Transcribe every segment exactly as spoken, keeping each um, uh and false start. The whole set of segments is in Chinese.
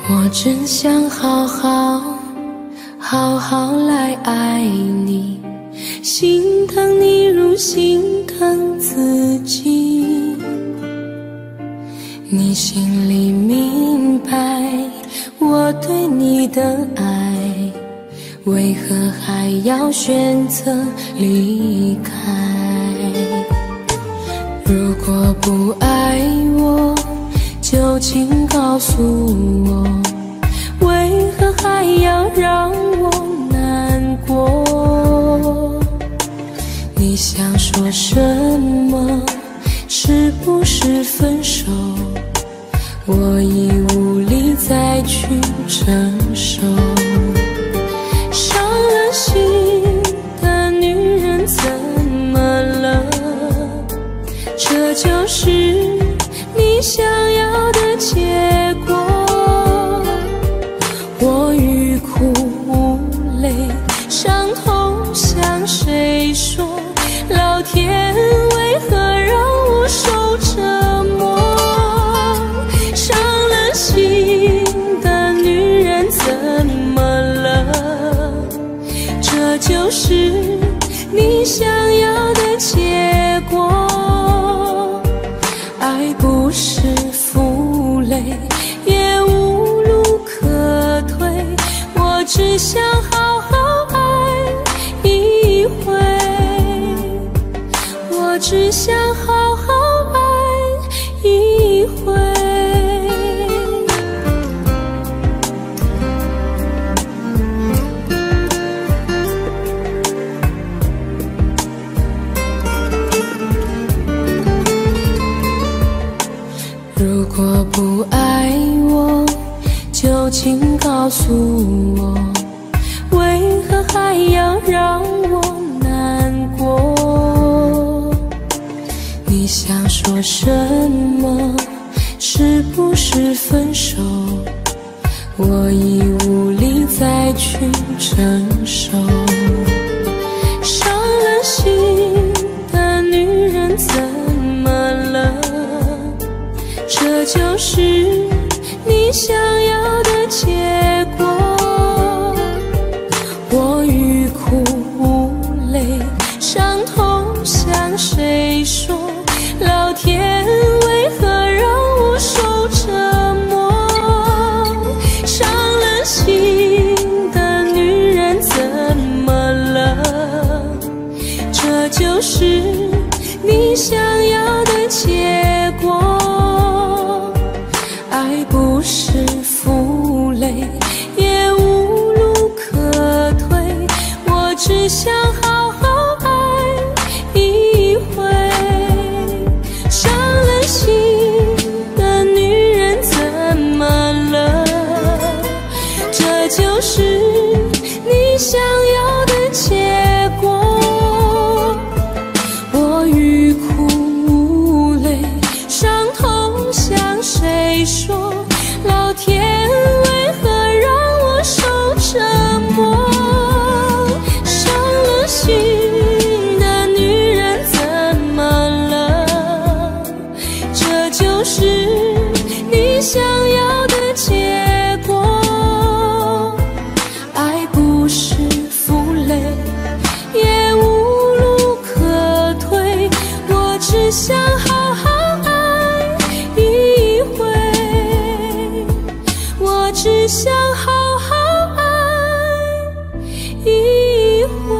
我真想好好好好来爱你，心疼你如心疼自己。你心里明白我对你的爱，为何还要选择离开？如果不爱我，就请告诉我，为何还要让我难过？你想说什么？是不是分手？我已无力再去承受。伤了心的女人怎么了？这就是你想要的结果。我欲哭无泪，伤痛向谁说？老天为何让我受折磨？伤了心的女人怎么了？这就是你想要的结果。爱不是负累，也无路可退，我只想好好爱一回，我只想好好爱一回。如果不爱我，就请告诉我，为何还要让我难过？你想说什么？是不是分手？我已无力再去承受。伤了心的女人怎么了？这就是你想要的结果。我欲哭无泪，伤痛向谁说？老天为何让我受折磨？伤了心的女人怎么了？这就是你想要的结果。爱不是负累，也无路可退，我只想好好爱一回。伤了心的女人怎么了？这就是你想要的结果。我欲哭无泪，伤痛向谁说？老天为何让我受折磨？伤了心的女人怎么了？这就是你想要的结果。爱不是负累，也无路可退，我只想好好爱一回，我只想好好爱一回。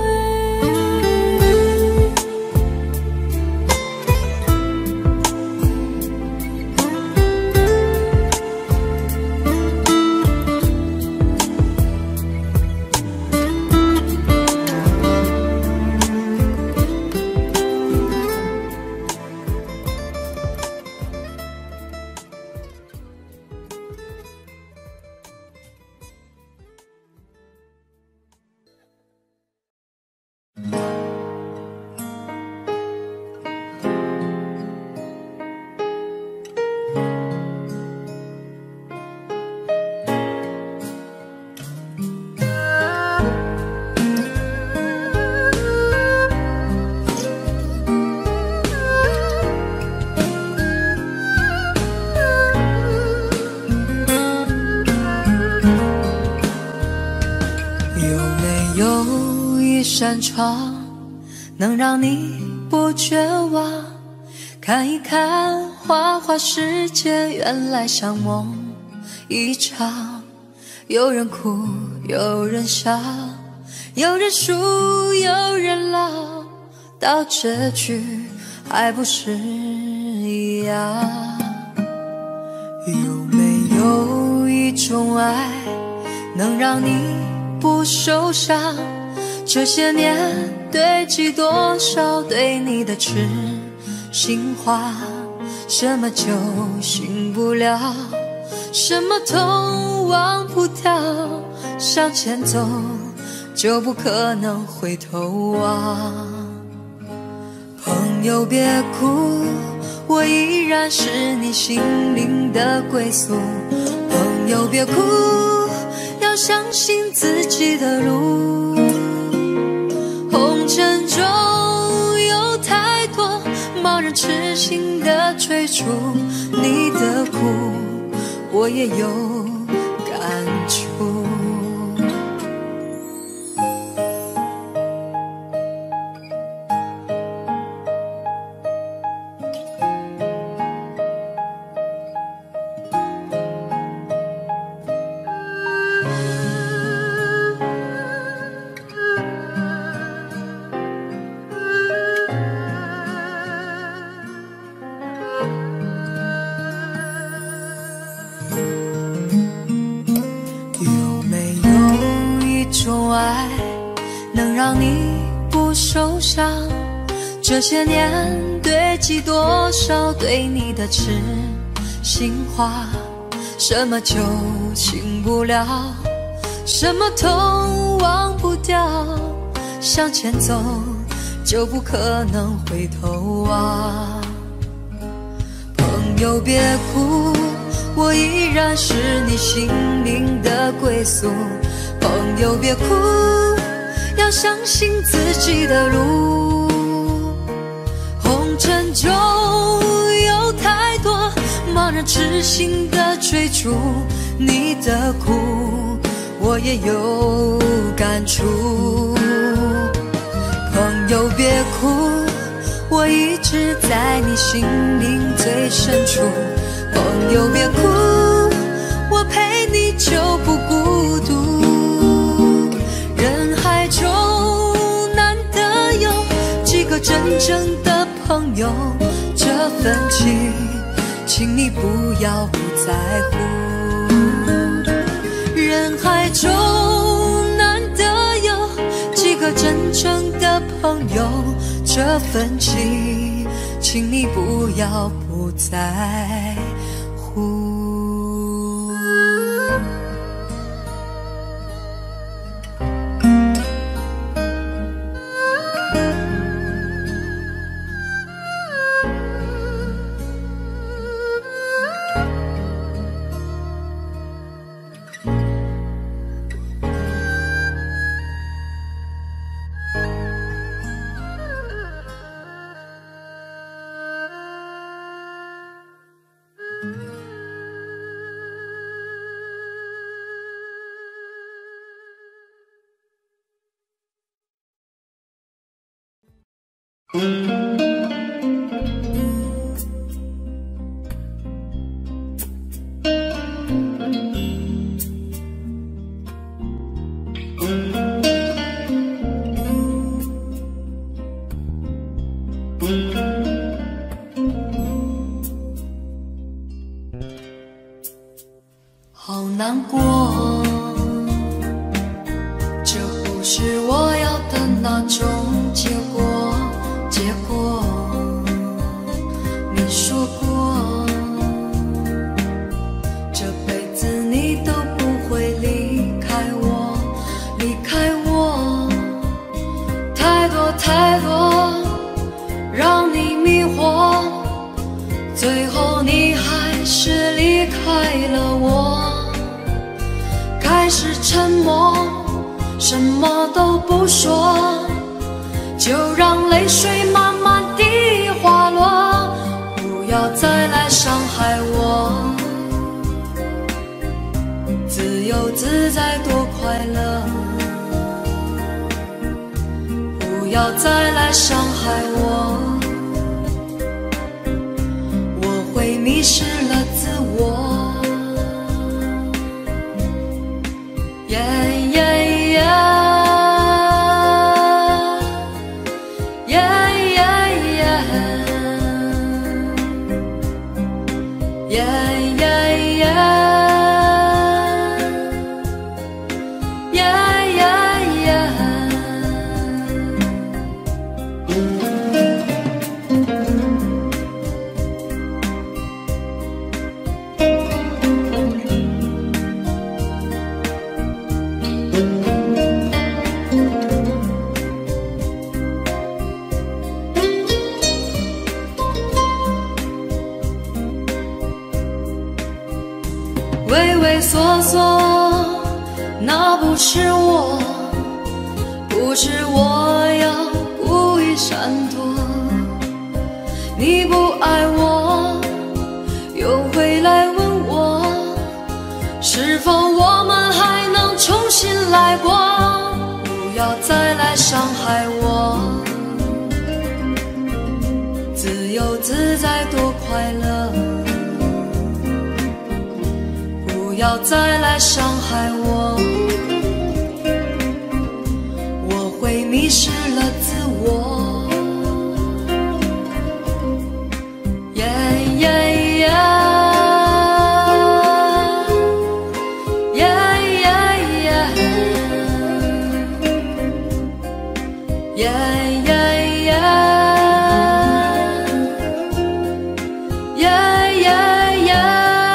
扇窗，能让你不绝望。看一看花花世界，原来像梦一场。有人哭，有人笑，有人输，有人老，到结局还不是一样。有没有一种爱，能让你不受伤？这些年堆积多少对你的痴心话，什么酒醒不了，什么痛忘不掉，向前走就不可能回头望。朋友别哭，我依然是你心灵的归宿。朋友别哭，要相信自己的路。红尘中有太多盲人痴心的追逐，你的苦我也有感触。这些年堆积多少对你的痴心话，什么酒醒不了，什么痛忘不掉，向前走就不可能回头望。朋友别哭，我依然是你心灵的归宿。朋友别哭，要相信自己的路。红尘中有太多盲人痴心的追逐，你的苦我也有感触。朋友别哭，我一直在你心灵最深处。朋友别哭，我陪你就不孤独。人海中难得有几个真正的朋友，这份情请你不要不在乎。人海中难得有几个真正的朋友，这份情请你不要不在乎。好难过，这不是我要的那种结果。结果，你说过，这辈子你都不会离开我，离开我。太多太多让你迷惑，最后你还是离开了我。开始沉默，什么都不说，就让泪水慢慢地滑落，不要再来伤害我。自由自在多快乐， 要再来伤害我，我会迷失了自我。耶耶耶耶耶耶耶耶耶。畏畏缩缩，那不是我，不是我要故意闪躲。你不爱我，又回来问我，是否我们还能重新来过？不要再来伤害我，自由自在多快乐。不要再来伤害我，我会迷失了自我。耶耶耶耶耶耶耶耶耶耶耶。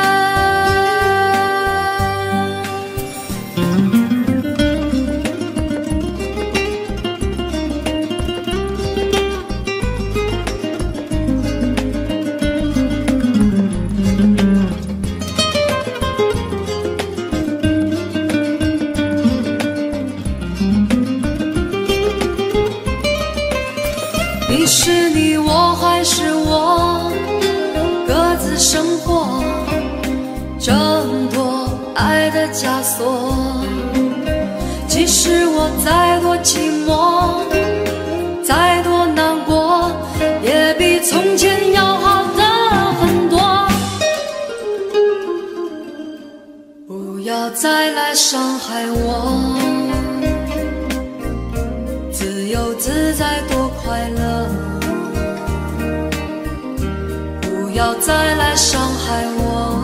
你是你，我还是我，各自生活，挣脱爱的枷锁。即使我再多寂寞，再多难过，也比从前要好的很多。不要再来伤害我，自由自在多快乐。不要再来伤害我，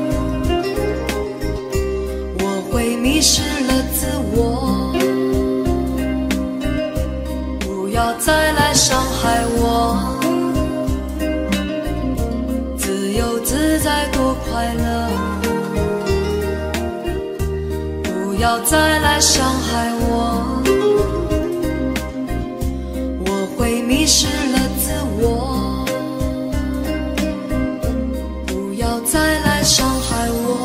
我会迷失了自我。不要再来伤害我，自由自在多快乐。不要再来伤害我，我会迷失了自我。不要再来伤害我，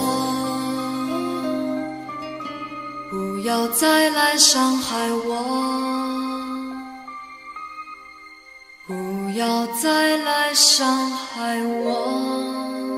不要再来伤害我，不要再来伤害我。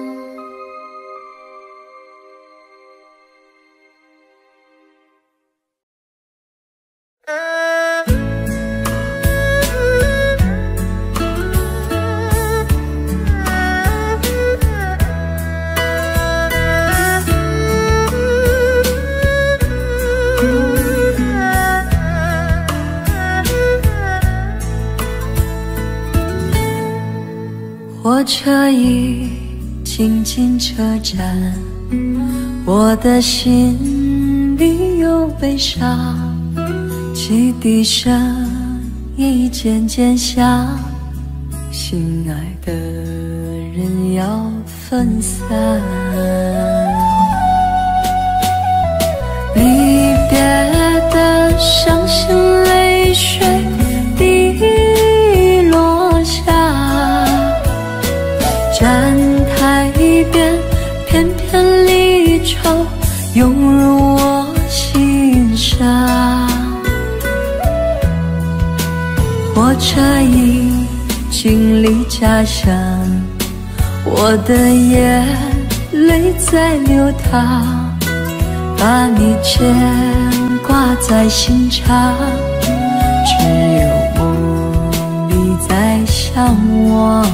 火车已经进车站，我的心里有悲伤，汽笛声已渐渐响，心爱的人要分散。离别的伤心泪水滴落下，站台边片片离愁涌入我心上。火车已经离家乡，我的眼泪在流淌，把你牵挂在心上，只有在向往。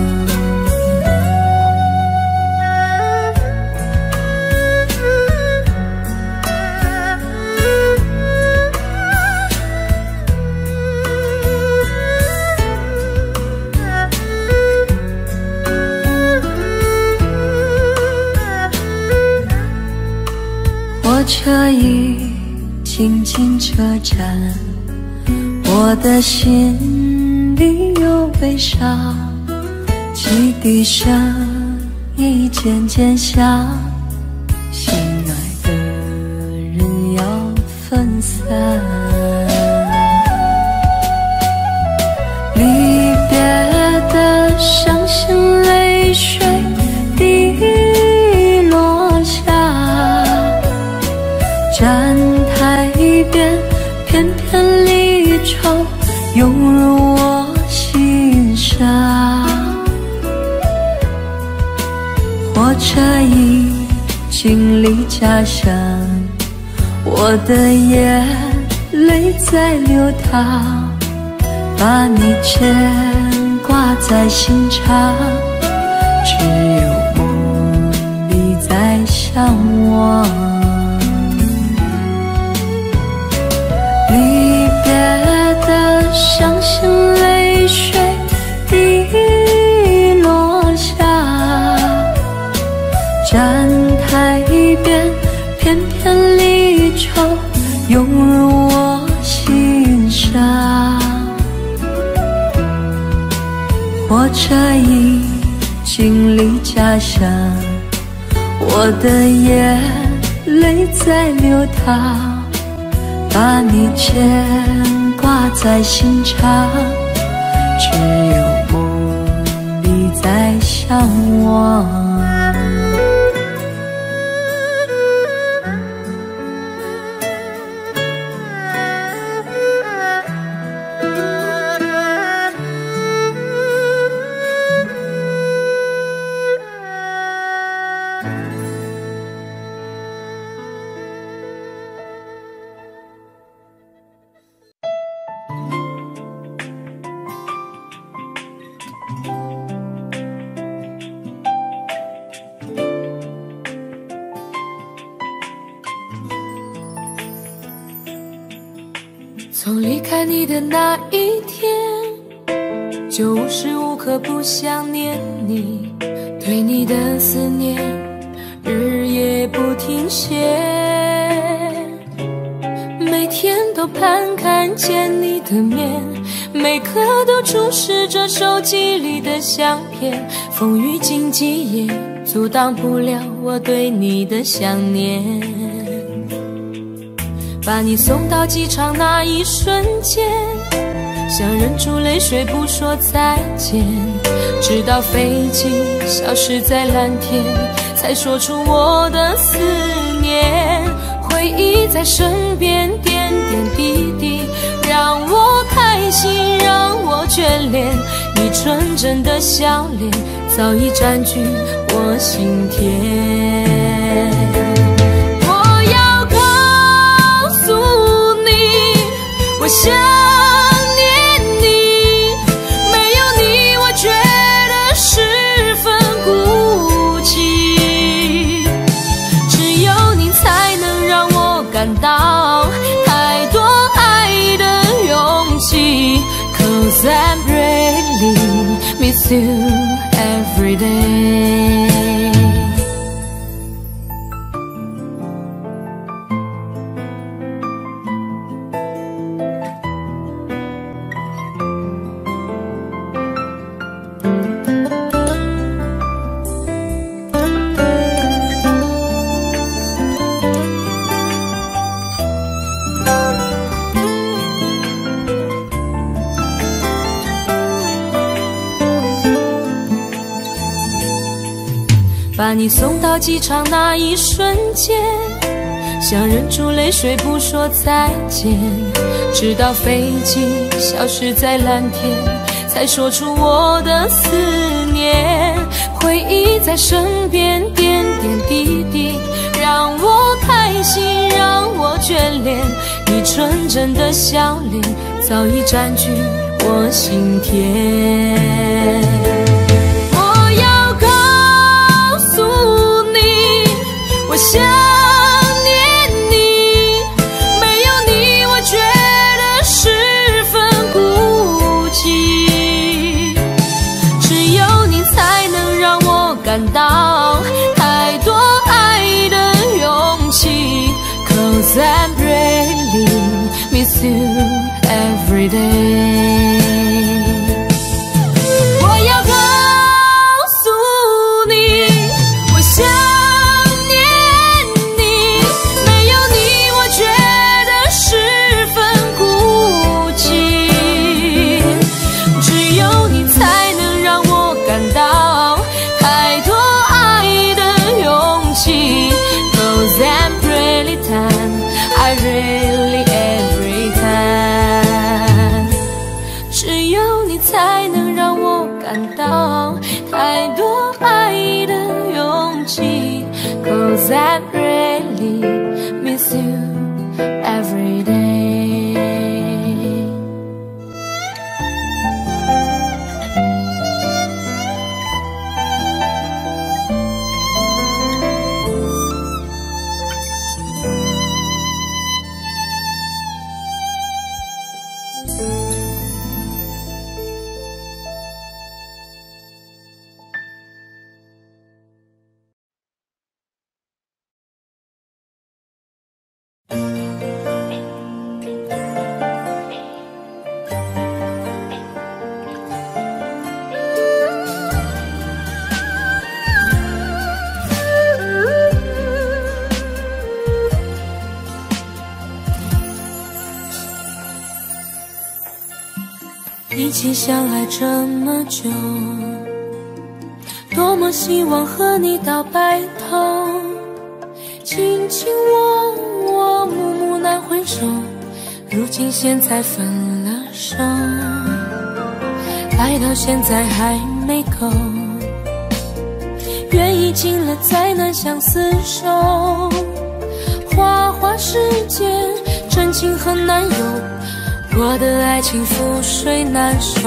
火车已经进车站，我的心里有悲伤，汽笛声已渐渐响，心爱的人要分散。离别的伤心泪水滴落下，站台边片片离愁涌入我心上。火车已经离家乡，我的眼泪在流淌，把你牵挂在心上，只有梦里在向往。离别的伤心泪水滴落下，站台边片片离愁涌入我心上。火车已经离家乡，我的眼泪在流淌，把你牵挂在心上，只有梦里在向往。 从离开你的那一天，就无时无刻不想念你，对你的思念日夜不停歇，每天都盼看见你的面，每刻都注视着手机里的相片，风雨经济也阻挡不了我对你的想念。把你送到机场那一瞬间，想忍住泪水不说再见，直到飞机消失在蓝天，才说出我的思念。回忆在身边点点滴滴，让我开心，让我眷恋，你纯真的笑脸早已占据我心田。我想念你，没有你我觉得十分孤寂，只有你才能让我感到太多爱的勇气。 Cause I'm really miss you every day。把你送到机场那一瞬间，想忍住泪水不说再见，直到飞机消失在蓝天，才说出我的思念。回忆在身边点点滴滴，让我开心，让我眷恋，你纯真的笑脸早已占据我心田。我要告诉你，我想念你，没有你我觉得十分孤寂，只有你才能让我感到太多爱的勇气。 Cause I really miss you every day。 我要告诉你，我想念你，没有你我觉得十分孤寂，只有你才能让我感到太多爱的勇气。 Cause I'm really time I really every time， 只有你才能让我感到太多爱的勇气。 Cause I really miss you every day。 一起相爱这么久，多么希望和你到白头，卿卿我我，暮暮难回首，如今现在分了手，爱到现在还没够，缘已尽了再难相厮守，花花世界真情很难有，我的爱情覆水难收。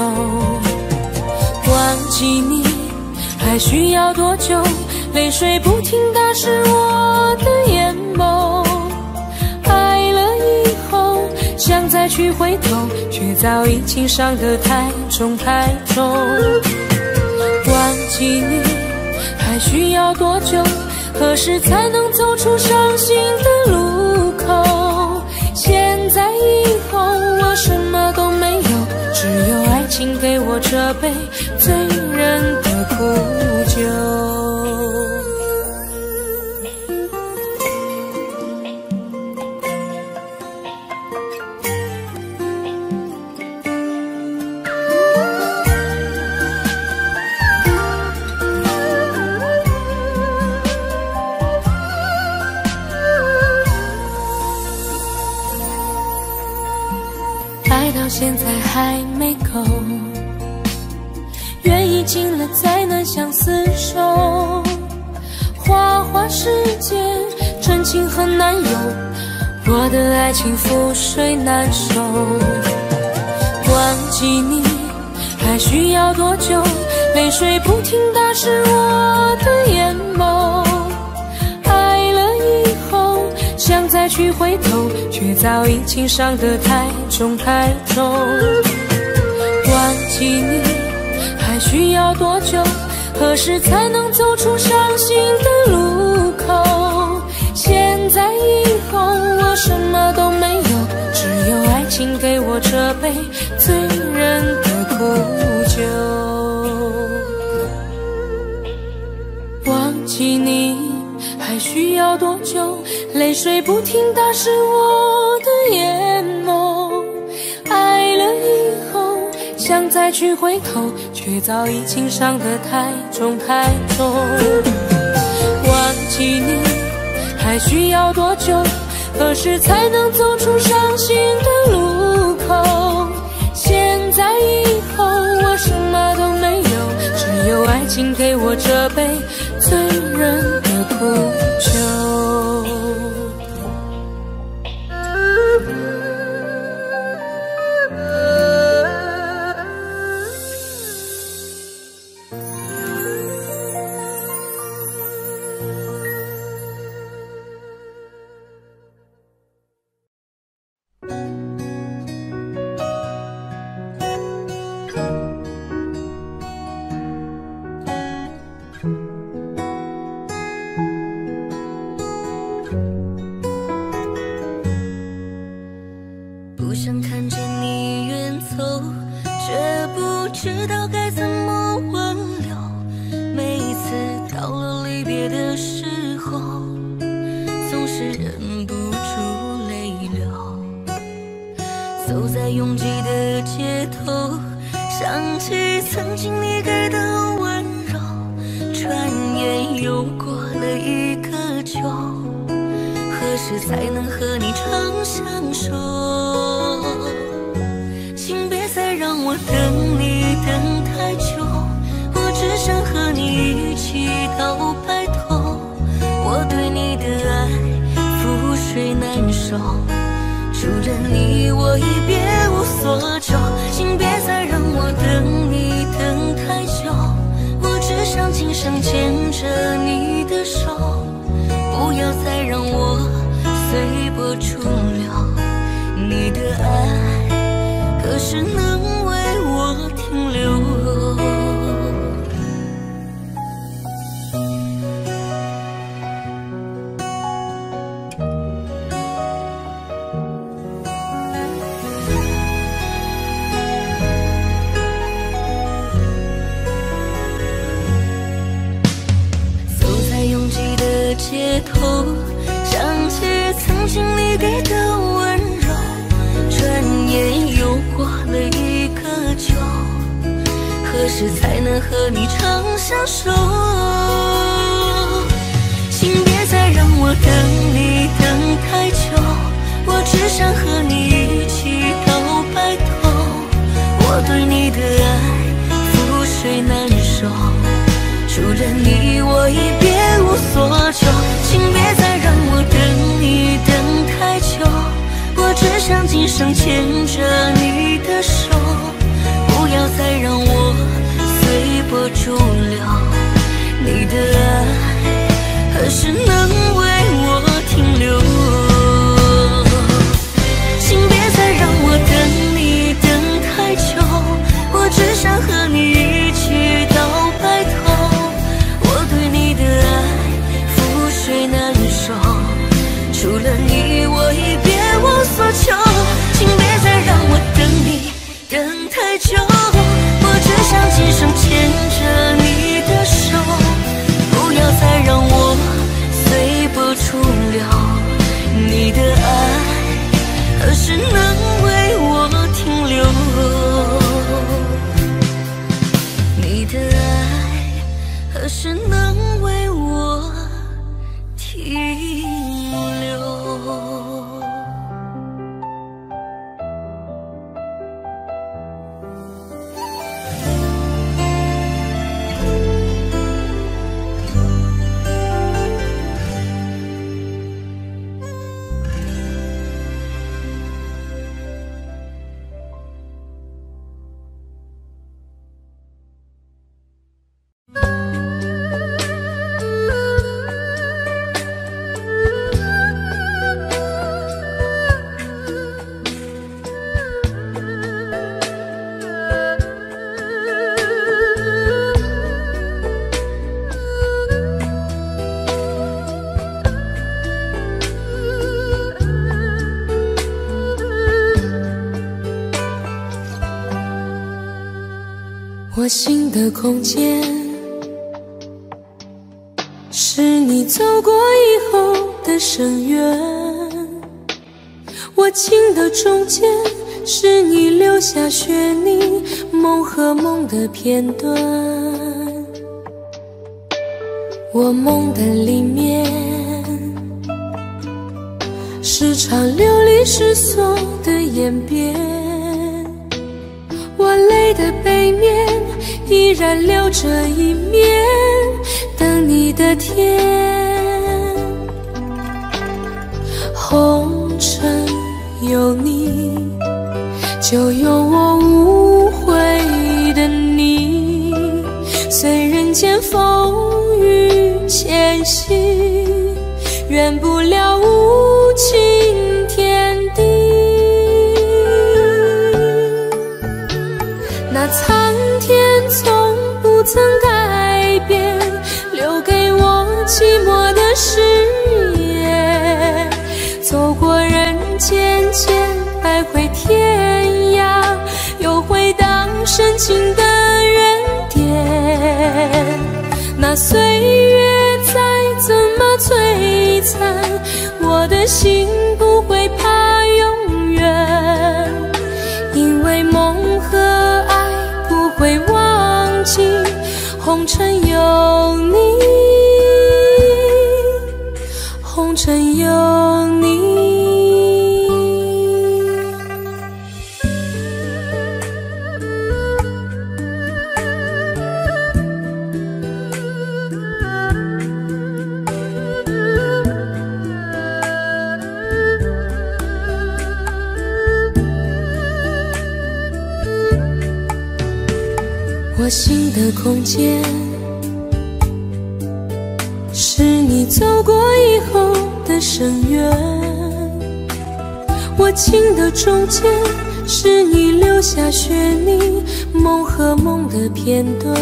忘记你还需要多久？泪水不停打湿我的眼眸。爱了以后想再去回头，却早已情伤得太重太重。忘记你还需要多久？何时才能走出伤心的路口？现在以后我什么都没有，只有爱情给我这杯醉人的苦酒。爱到现在还没够，缘已尽了再难相厮守。花花世界真情很难有，我的爱情覆水难收。忘记你还需要多久？泪水不停打湿我的眼眸。爱了以后想再去回头，却早已情伤得太重太重。忘记你还需要多久？何时才能走出伤心的路口？现在以后我什么都没有，只有爱情给我这杯醉人的苦酒。忘记你还需要多久？泪水不停打湿我的眼眸。爱了以后想再去回头，却早已情伤得太重太重。忘记你还需要多久？何时才能走出伤心的路口？现在以后我什么都没有，只有爱情给我这杯醉人的苦酒。 知道该怎么挽留。每一次到了离别的时候，总是忍不住泪流。走在拥挤的街头，想起曾经你给的温柔，转眼又过了一个秋，何时才能和你长相守？请别再让我等你等太久，我只想和你一起到白头。我对你的爱覆水难收，除了你我已别无所求。请别再让我等你等太久，我只想今生牵着你的手，不要再让我随波逐流。你的爱何时能为我停留？走在拥挤的街头，想起曾经你给的温柔，转眼又过了一个秋，何时才能和你长相守？请别再让我等你等太久，我只想和你一起到白头。我对你的爱覆水难收，除了你我已别无所求。请别再让我等你等太久，我只想今生牵着你的手，不要再让我随波逐流。你的爱何时能为我停留？请别再让我等你等太久，我只想和你一起到白头。我对你的爱覆水难收，除了你我已别无所求。请别再让我等你等太久，我只想今生牵着你的手，不要再让我随波逐流。你的爱何时能为我停留？你的爱何时能为我停留？ 我心的空间，是你走过以后的深渊；我情的中间，是你留下血泥梦和梦的片段。我梦的里面，是场流离失所的演变。我泪的背面依然留着一面，等你的天。红尘有你，就有我无悔的你。随人间风雨前行，圆不了无情天地。那苍天从不曾改变，留给我寂寞的誓言。走过人间间，百回天涯，又回荡深情的我的心不会怕永远，因为梦和爱不会忘记，红尘有你，红尘有你。我心的空间，是你走过以后的深渊；我情的中间，是你留下血泥，梦和梦的片段。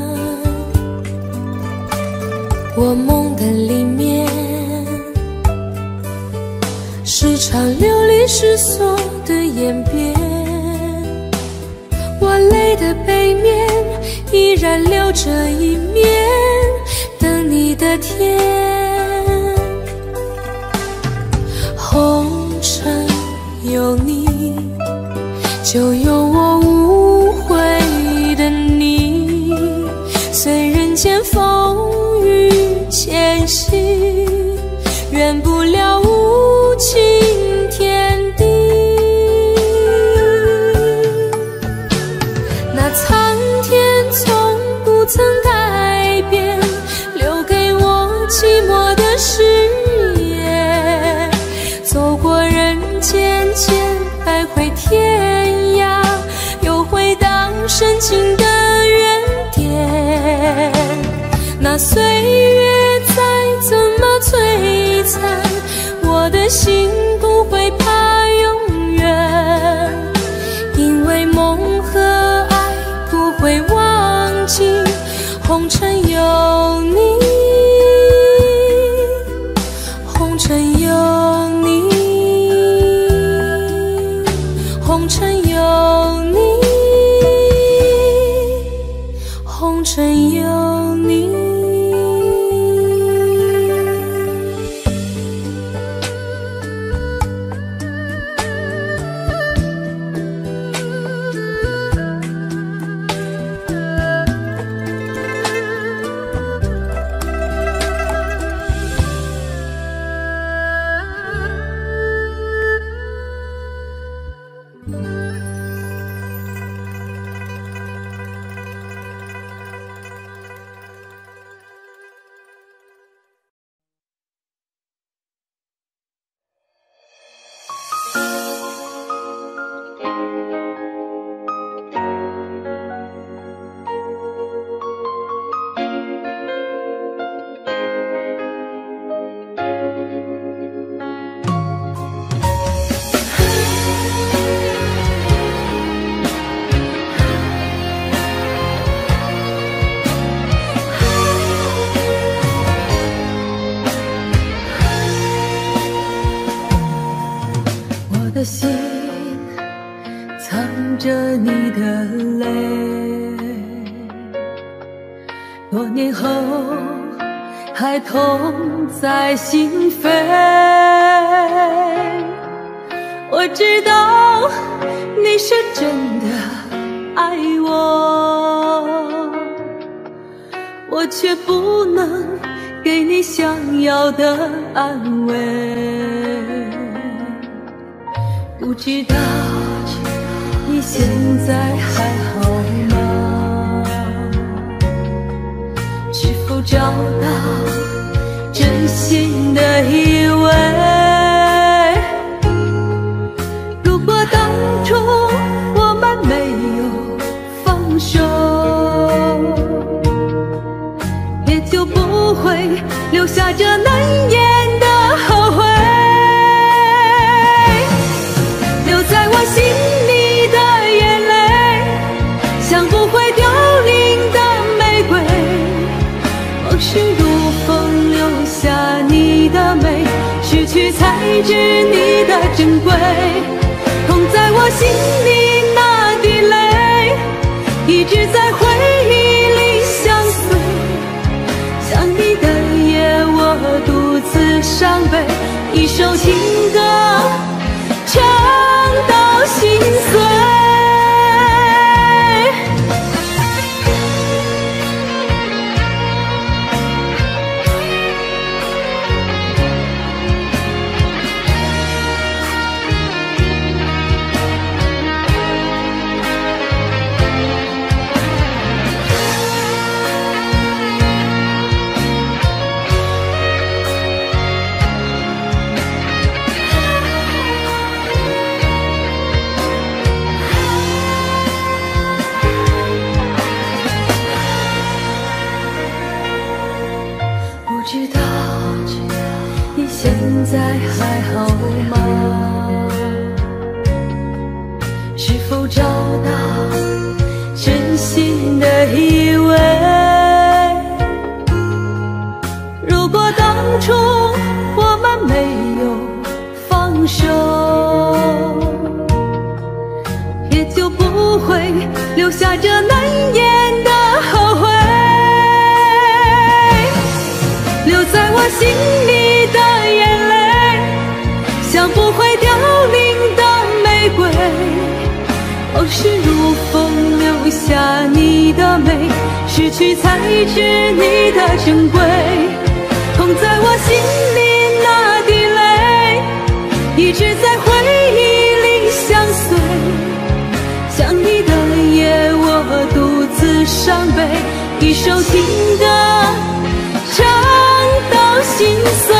我梦的里面，是场流离失所的演变。我泪的背面，依然留着一面等你的天。红尘有你，就有我无悔的你。虽人间风雨前行，圆不了无情天地。那苍天从不曾改变，留给我寂寞的誓言。走过人间间，徘徊天涯，又回到深情的原点。那岁月再怎么摧残，我的心不会怕永远，因为梦和爱不会忘记，红尘有你，红尘有你，红尘有你，红尘有你。 我的心藏着你的泪，多年后还痛在心扉。我知道你是真的爱我，我却不能给你想要的安慰。不知道你现在还好吗？是否找到真心的依偎？如果当初我们没有放手，也就不会留下这难言的后悔。在我心里的眼泪，像不会凋零的玫瑰。往事如风，留下你的美，失去才知你的珍贵。痛在我心里那滴泪，一直在回忆里相随。想你的夜，我独自伤悲。 一首情歌唱到心碎。现在还好吗？是否找到真心的依偎？如果当初我们没有放手，也就不会留下这难言的后悔，留在我心里的眼泪，像不会凋零的玫瑰。往事如风，留下你的美，失去才知你的珍贵。痛在我心里那滴泪，一直在回忆里相随。想你的夜，我独自伤悲，一首情歌唱到心碎，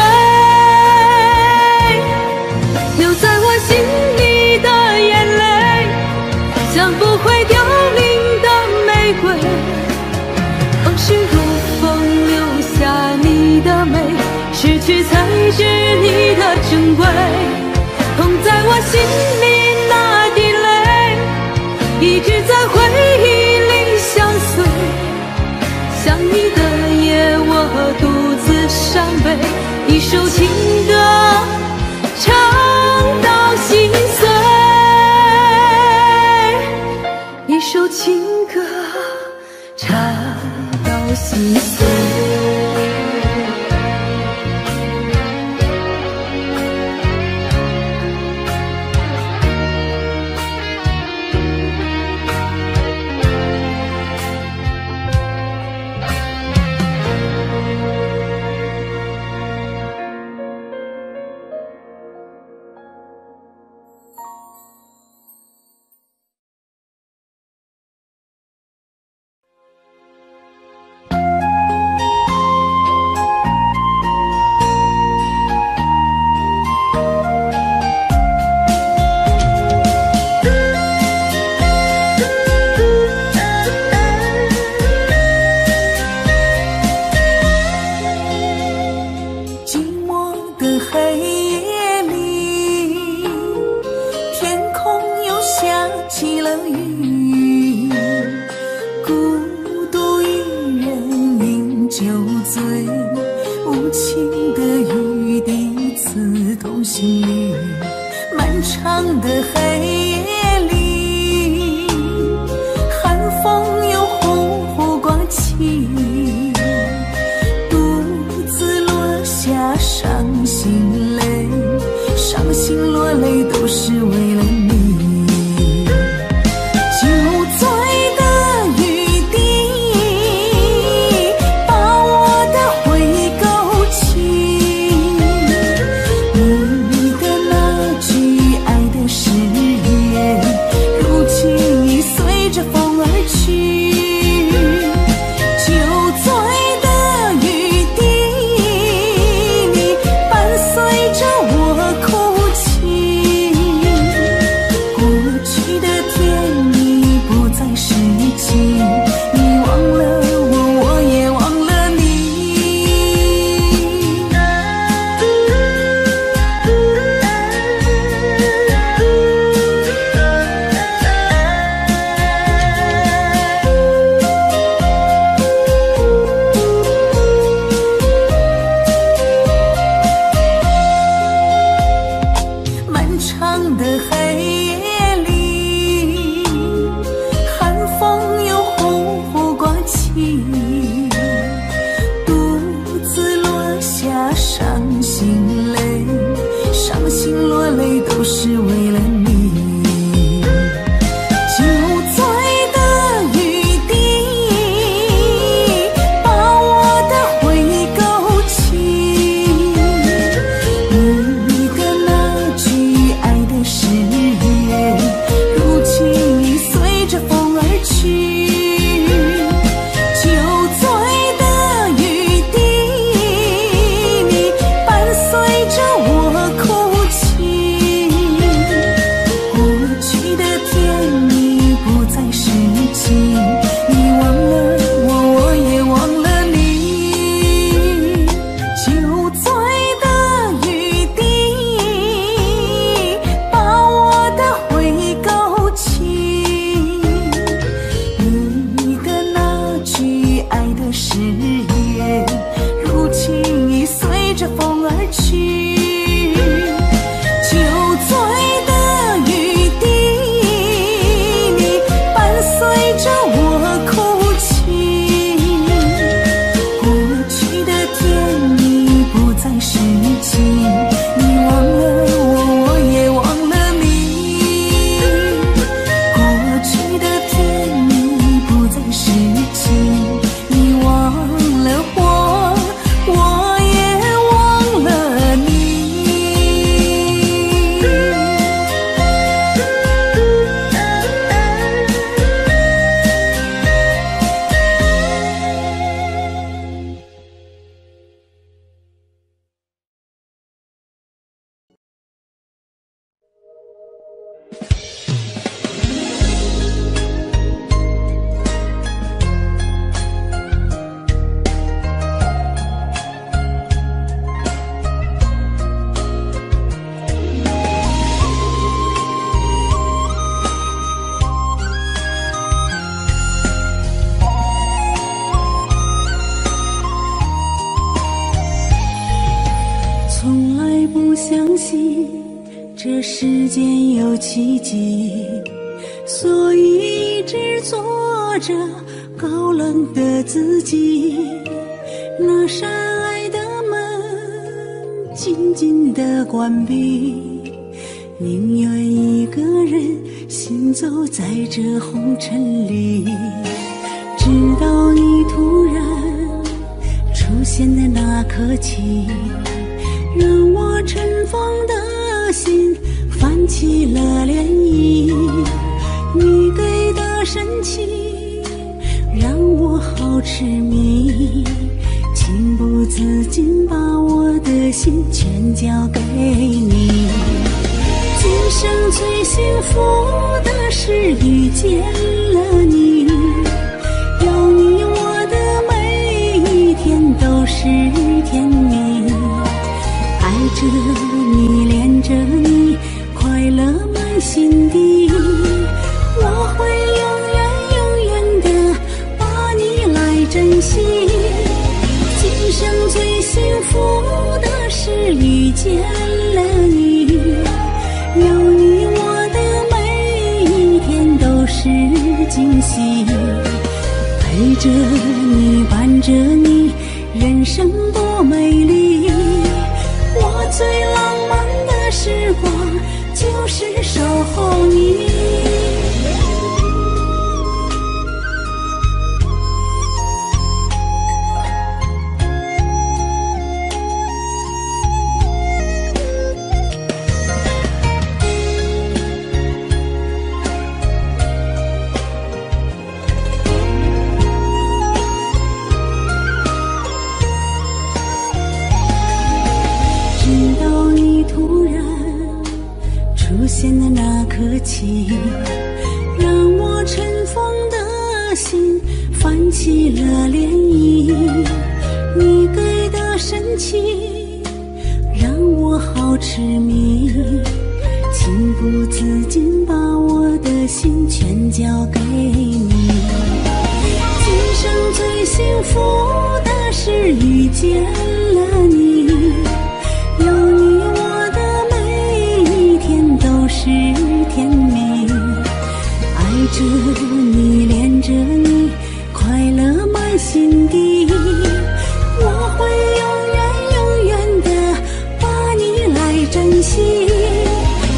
留在我心里的眼泪，像不会凋零的玫瑰。往事如风，留下你的美，失去才知你的珍贵。痛在我心里那滴泪，一直在回忆里相随。想你的夜，我独自伤悲，一首情歌唱到心碎，一首情歌唱到心碎。 伤心泪。 是为了你。酒醉的雨滴把我的回勾起，你的那句爱的誓言如今已随着风而去。酒醉的雨滴你伴随着我哭泣，过去的甜蜜不再是情，你忘了我，我也忘了你。酒醉的雨滴把我的回勾起，你的那句爱的誓言如今已随着风而去。酒醉的雨滴你伴随着我哭泣，过去的甜蜜不再是情，你忘了我，我也忘了你。过去的甜蜜不再是情，你忘了我，我也忘了你。从来不相信这世间有奇迹，所以一直做着高冷的自己。那扇爱的门紧紧地关闭，宁愿一个人行走在这红尘里。直到你突然出现的那刻起，让我尘封的心泛起了涟漪。你给的深情让我好痴迷，情不自禁把我的心全交给你。今生最幸福的是遇见了你，有你我的每一天都是甜蜜。爱着你，恋着你，快乐满心底。我会永远永远地把你来珍惜。今生最幸福的是遇见了你，有你我的每一天都是惊喜。陪着你，伴着你，人生多美丽。我最浪漫的时光就是守候你。出现的那刻起，让我尘封的心泛起了涟漪。你给的深情让我好痴迷，情不自禁把我的心全交给你。今生最幸福的是遇见了你，有你我的每一天都是甜蜜。爱着你，恋着你，快乐满心底。我会永远永远地把你来珍惜。今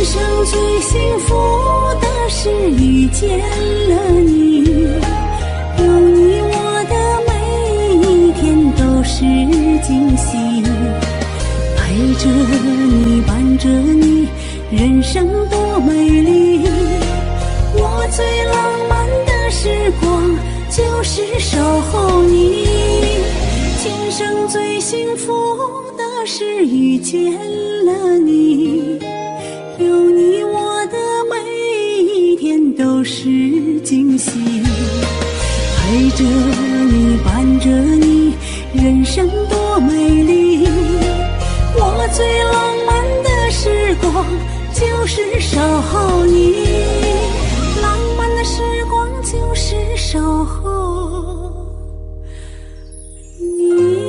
生最幸福的是遇见了你，有你我的每一天都是惊喜，陪着你伴着你，人生多美丽。我最浪漫的时光就是守候你，今生最幸福的是遇见了你，有你我的每一天都是惊喜，陪着你伴着你，人生多美丽。我最浪漫的时光就是守候你，浪漫的时光就是守候你。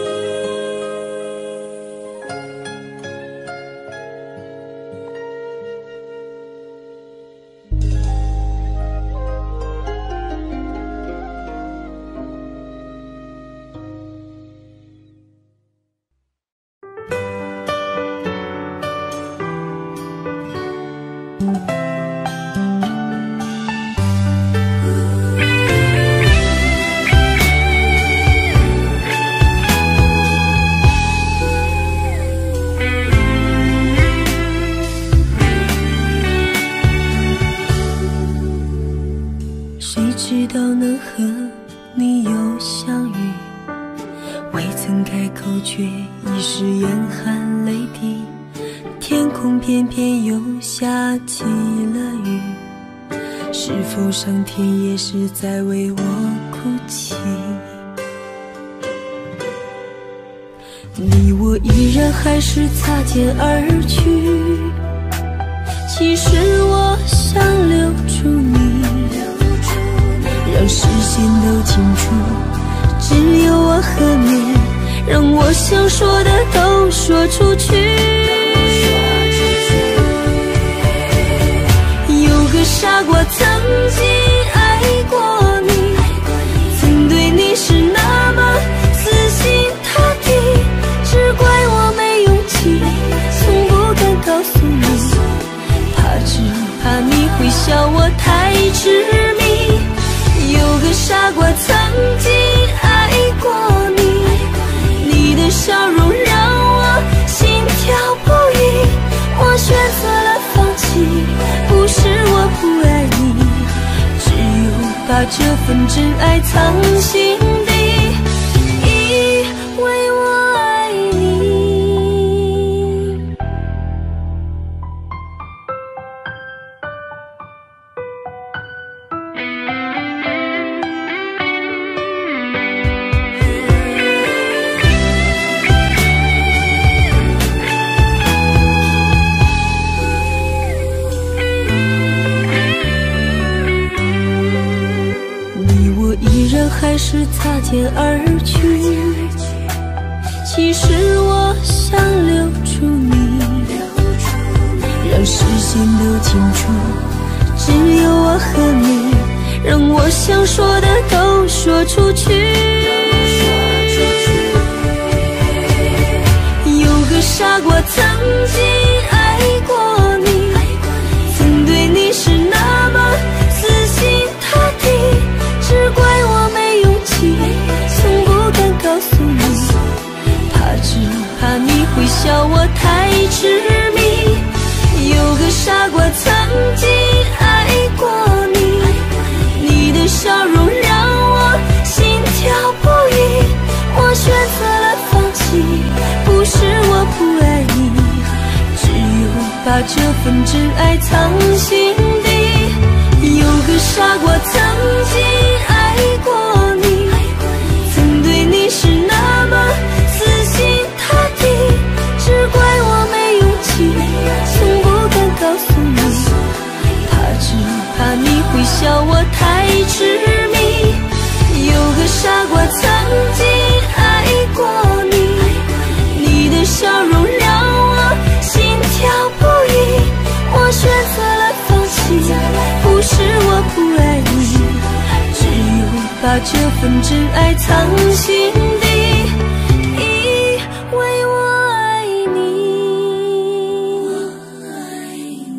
知道能和你又相遇，未曾开口却已是眼含泪滴，天空偏偏又下起了雨，是否上天也是在为我哭泣？你我依然还是擦肩而去，其实我想留住你，让视线都清楚，只有我和你，让我想说的都说出去。有个傻瓜曾经爱过你，曾对你是那么死心塌地，只怪我没勇气，从不敢告诉你，怕只怕你会笑我太痴迷。有个傻瓜曾经爱过你，你的笑容让我心跳不已，我选择了放弃，不是我不爱你，只有把这份真爱藏心底，因为我爱你。还是擦肩而去，其实我想留住你，让视线都清楚，只有我和你，让我想说的都说出去。有个傻瓜曾经爱过你，曾对你是那么死心塌地，只怪我没勇气，从不敢告诉你，怕只怕你会笑我太痴迷。有个傻瓜曾经爱过你，你的笑容让我心跳不已，我选择了放弃，不是我不爱你，只有把这份真爱藏心底。有个傻瓜曾经爱过你，曾对你是那么死心塌地，只怪我没勇气，从不敢告诉你，怕只怕你会笑我太痴迷。有个傻瓜曾经爱过你，你的笑容让我心跳不已，我选择了放弃，不是我不爱你，只有把这份真爱藏心底，因为我爱你。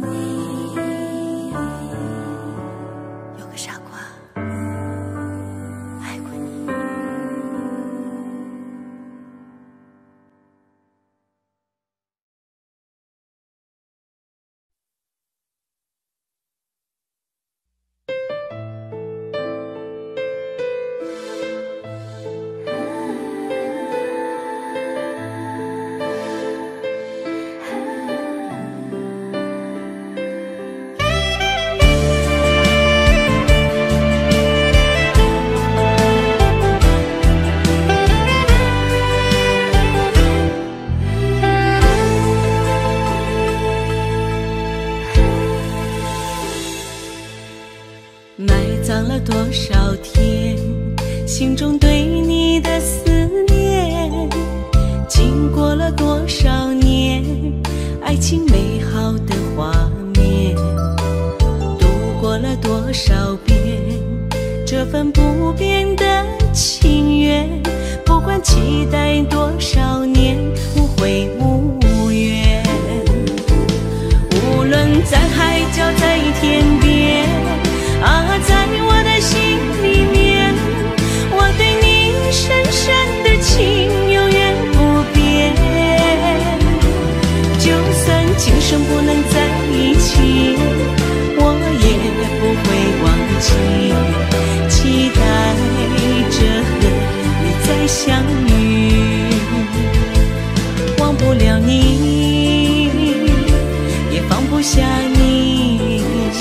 葬了多少天，心中对你的思念，经过了多少年，爱情美好的画面，度过了多少遍，这份不变的情缘，不管期待多少年，无悔无怨。无论在海角在天边啊，在我的心里面，我对你深深的情永远不变。就算今生不能在一起，我也不会忘记，期待着和你再相遇。忘不了你，也放不下你，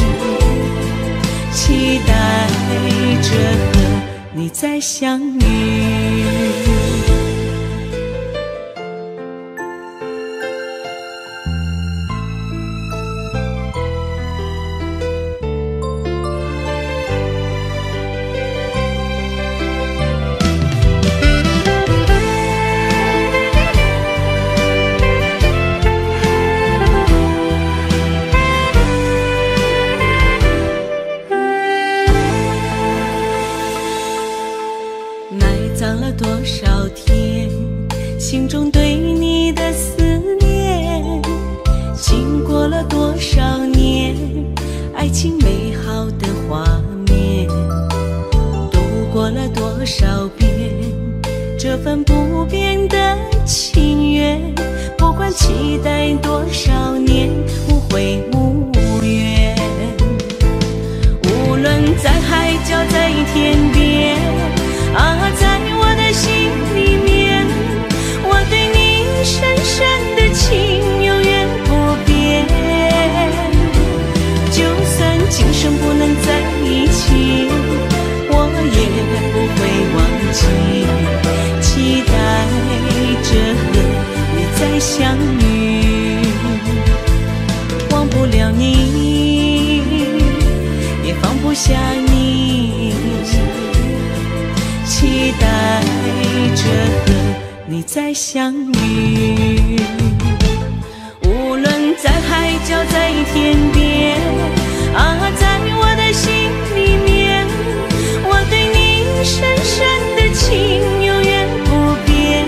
期待着和你再相遇。葬了多少天，心中对你的思念，经过了多少年，爱情美好的画面，度过了多少遍，这份不变的情缘，不管期待多少年，无悔无怨。无论在海角在天边啊，在我的心里面，我对你深深的情永远不变。就算今生不能在一起，我也不会忘记，期待着和你再相遇。忘不了你，也放不下你，期待着和你再相遇。无论在海角在天边啊，在我的心里面，我对你深深的情永远不变。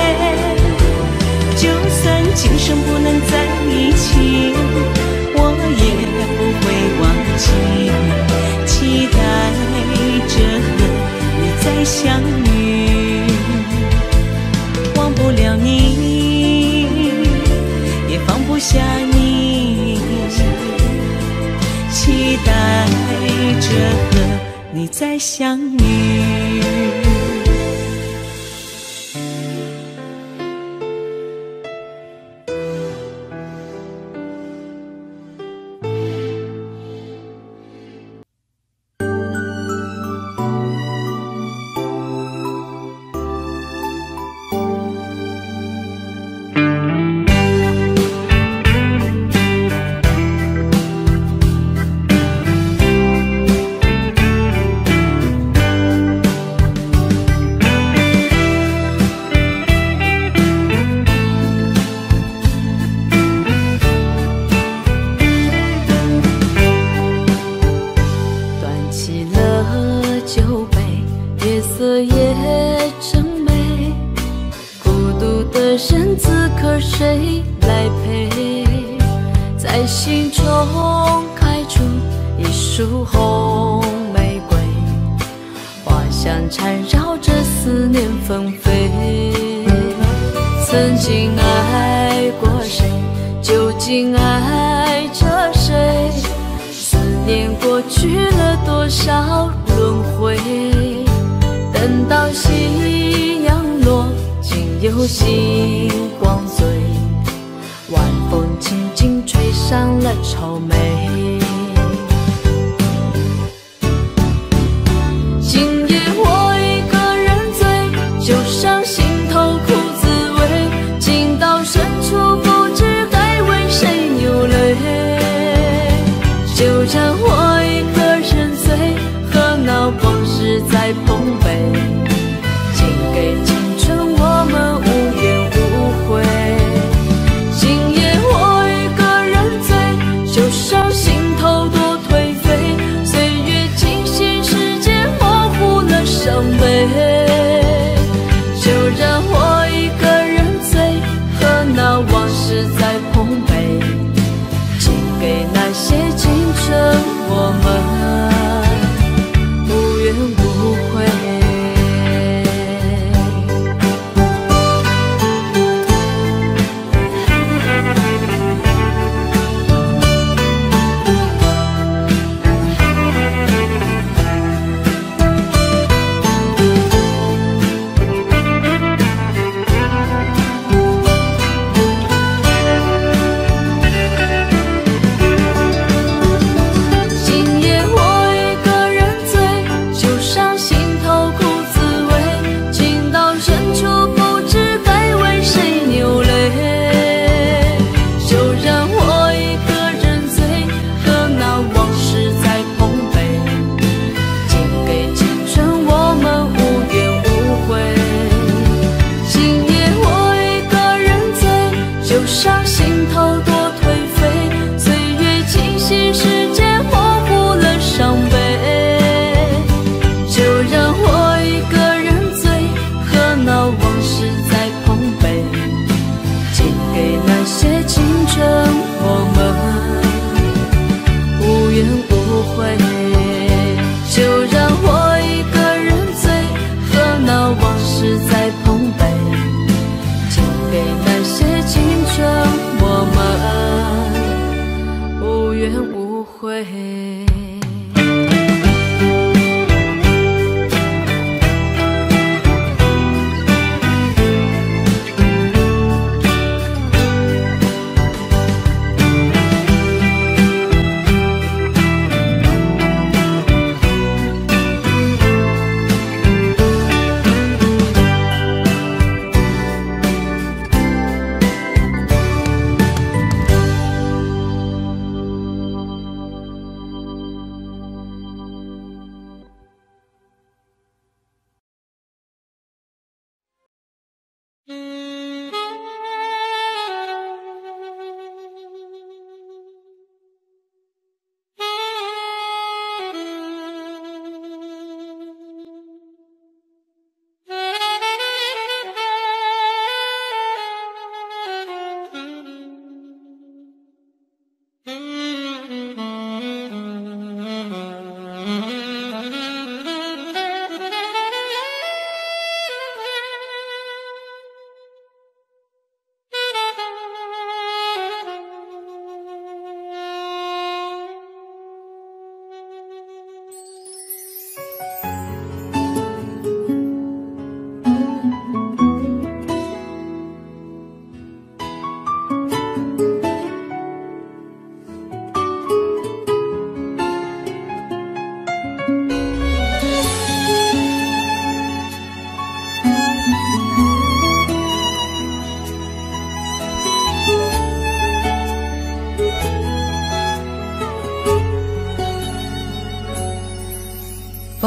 就算今生不能在一起，我也不会忘记，期待着和再相遇。忘不了你，也放不下你，期待着和你再相遇。 就让我一个人醉，和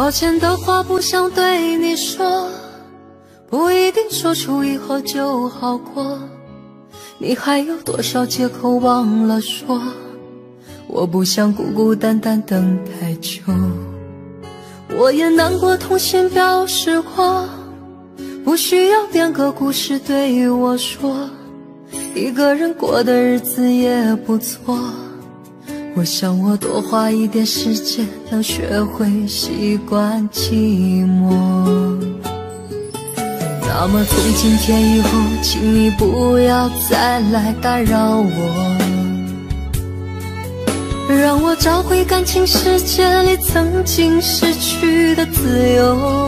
抱歉的话不想对你说，不一定说出以后就好过。你还有多少借口忘了说？我不想孤孤单单等太久。我也难过痛心表示过，不需要编个故事对我说，一个人过的日子也不错。我想我多花一点时间，能学会习惯寂寞。那么从今天以后，请你不要再来打扰我，让我找回感情世界里曾经失去的自由。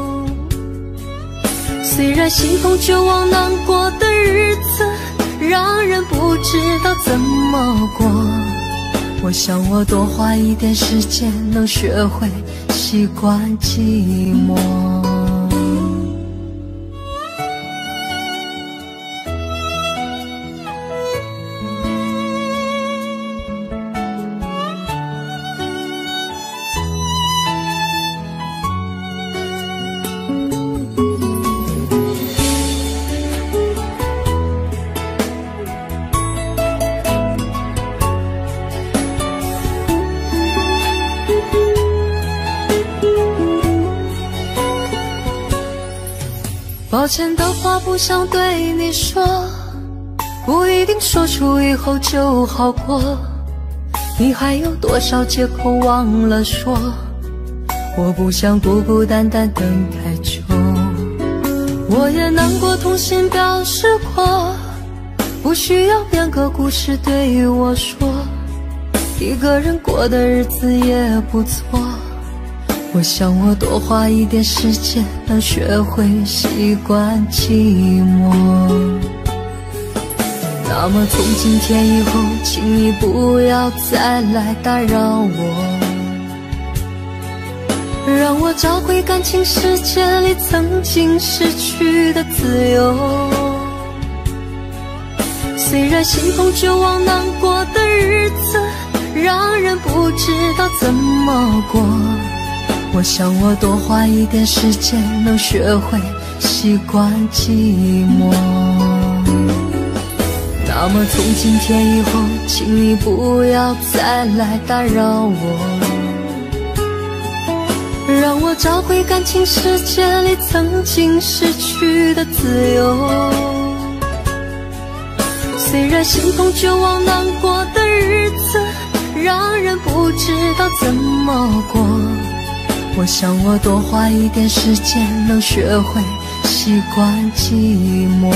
虽然心痛绝望难过的日子让人不知道怎么过，我想我多花一点时间，能学会习惯寂寞。抱歉的话不想对你说，不一定说出以后就好过。你还有多少借口忘了说？我不想孤孤单单等太久。我也难过痛心表示过，不需要编个故事对我说，一个人过的日子也不错。我想我多花一点时间，能学会习惯寂寞。那么从今天以后，请你不要再来打扰我，让我找回感情世界里曾经失去的自由。虽然心痛绝望难过的日子让人不知道怎么过，我想我多花一点时间，能学会习惯寂寞。那么从今天以后，请你不要再来打扰我，让我找回感情世界里曾经失去的自由。虽然心痛绝望难过的日子让人不知道怎么过，我想我多花一点时间，能学会习惯寂寞。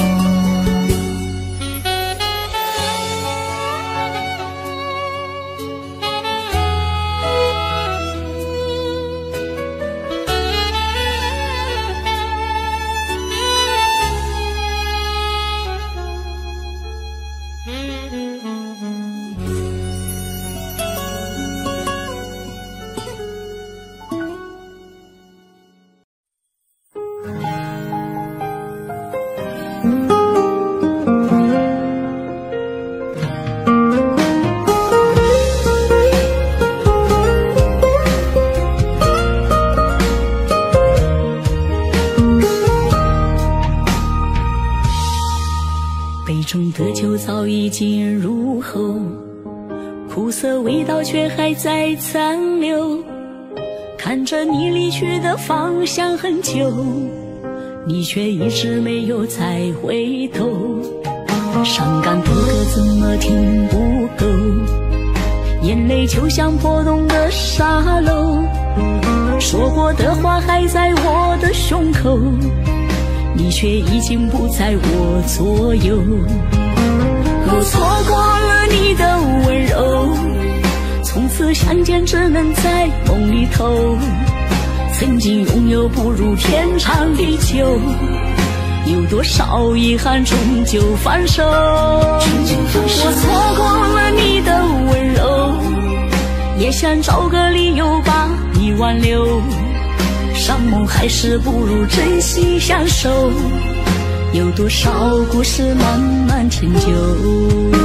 杯中的酒早已经入喉，苦涩味道却还在残留。看着你离去的方向很久，你却一直没有再回头。伤感的歌怎么听不够，眼泪就像破洞的沙漏，说过的话还在我的胸口，你却已经不在我左右。我错过了你的温柔，从此相见只能在梦里头。曾经拥有不如天长地久，有多少遗憾终究放手。我错过了你的温柔，也想找个理由把你挽留。伤梦还是不如真心相守，有多少故事慢慢成就。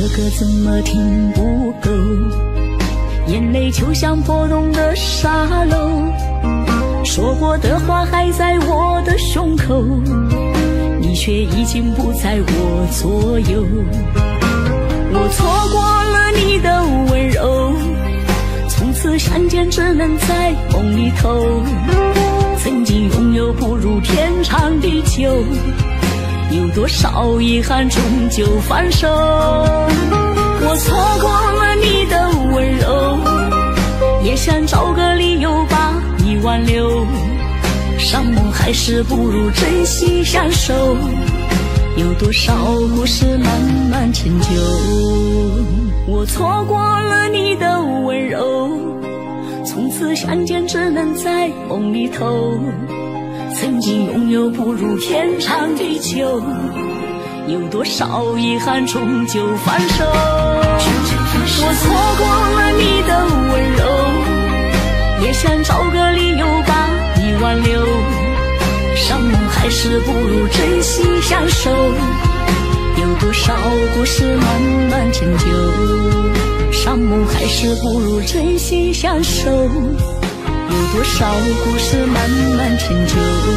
歌怎么听不够？眼泪就像破洞的沙漏，说过的话还在我的胸口，你却已经不在我左右。我错过了你的温柔，从此相见只能在梦里头。曾经拥有不如天长地久，有多少遗憾终究放手。我错过了你的温柔，也想找个理由把你挽留。伤梦还是不如珍惜相守，有多少故事慢慢成就。我错过了你的温柔，从此相见只能在梦里头。曾经拥有不如天长地久，有多少遗憾终究放手。我错过了你的温柔，也想找个理由把你挽留。伤梦还是不如珍惜相守，有多少故事慢慢成就。伤梦还是不如珍惜相守，有多少故事慢慢成就。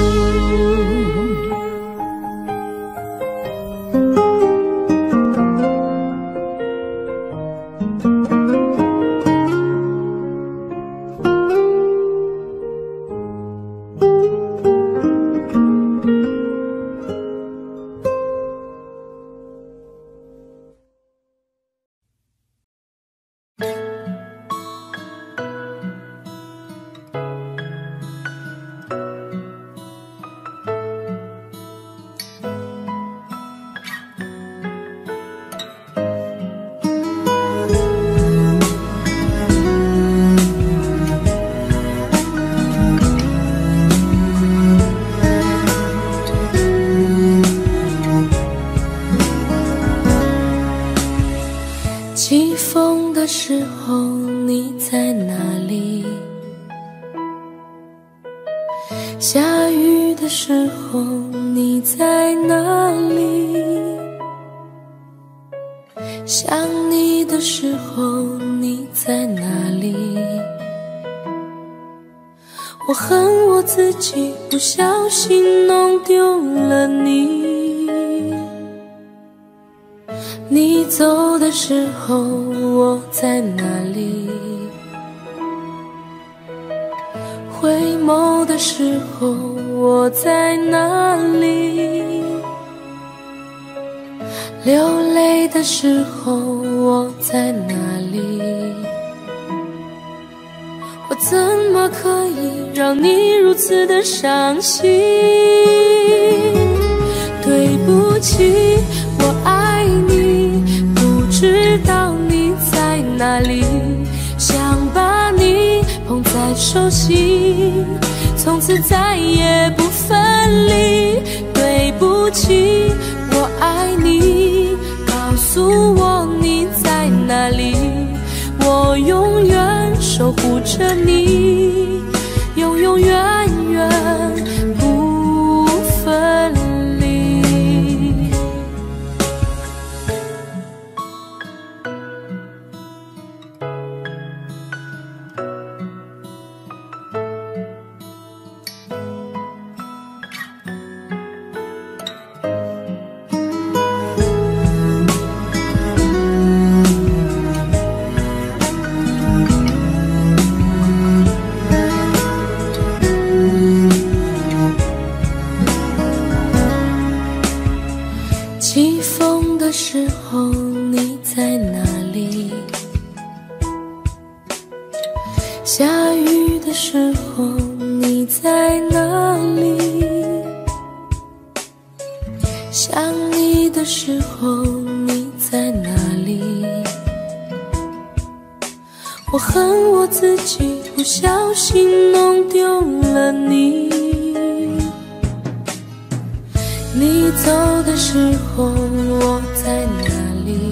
起风的时候你在哪里？下雨的时候你在哪里？想你的时候你在哪里？我恨我自己不小心弄丢了你。你走的时候我在哪里？回眸的时候我在哪里？流泪的时候我在哪里？我怎么可以让你如此的伤心？对不起，我爱你，不知道你在哪里，想把你捧在手心，从此再也不分离。对不起，我爱你，告诉我你在哪里，我永远守护着你，永永远远不分离。起风的时候你在哪里？下雨的时候你在哪里？想你的时候你在哪里？我恨我自己不小心弄丢了你。你走的时候我在哪里？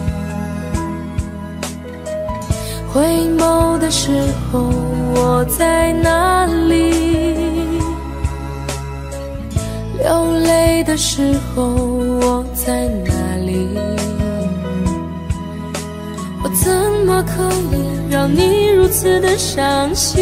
回眸的时候我在哪里？流泪的时候我在哪里？ 么可以让你如此的伤心？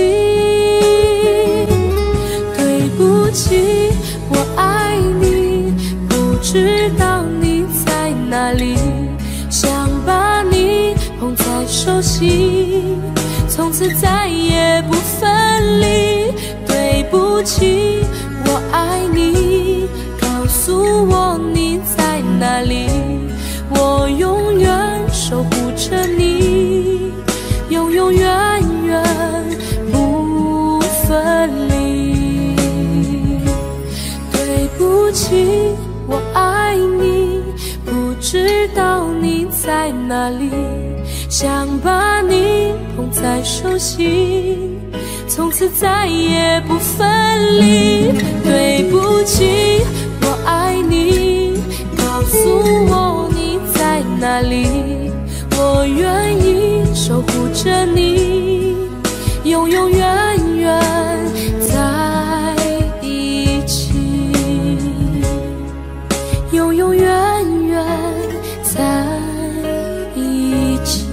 对不起，我爱你，不知道你在哪里，想把你捧在手心，从此再也不分离。对不起，我爱你，告诉我你在哪里，我永远守护着你，永永远远不分离。对不起，我爱你，不知道你在哪里，想把你捧在手心，从此再也不分离。对不起，我爱你，告诉我你在哪里，我愿意守护着你，永永远远在一起，永永远远在一起。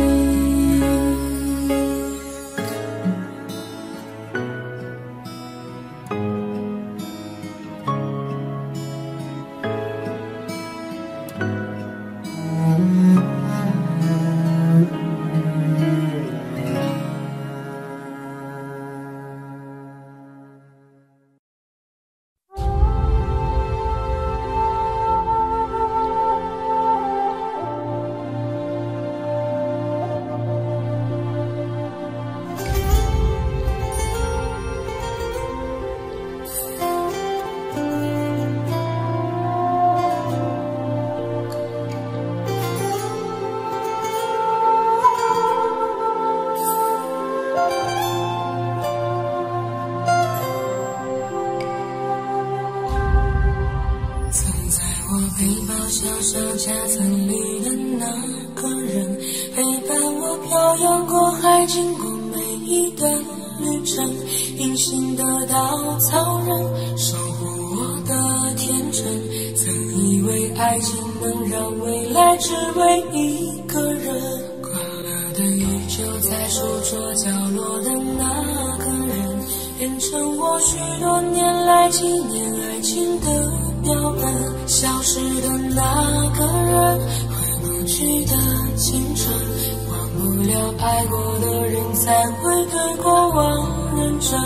背包小小夹层里的那个人，陪伴我漂洋过海，经过每一段旅程，隐形的稻草人，守护我的天真。曾以为爱情能让未来只为一个人，快乐的宇宙在书桌角落的那个人，变成我许多年来纪念爱情的标本。消失的那个人，回不去的青春，忘不了爱过的人，才会对过往认真。